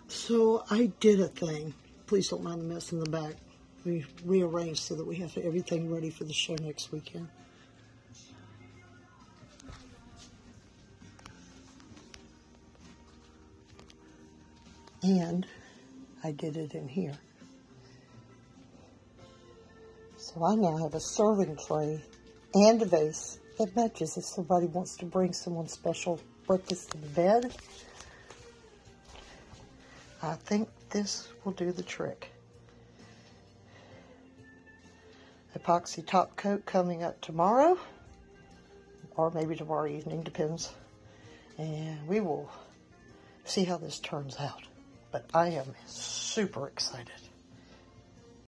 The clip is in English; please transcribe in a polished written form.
So I did a thing. Please don't mind the mess in the back. We rearranged so that we have everything ready for the show next weekend. And I did it in here. So I now have a serving tray and a vase that matches if somebody wants to bring someone special breakfast in bed. I think this will do the trick. Epoxy top coat coming up tomorrow, or maybe tomorrow evening, depends. And we will see how this turns out. But I am super excited.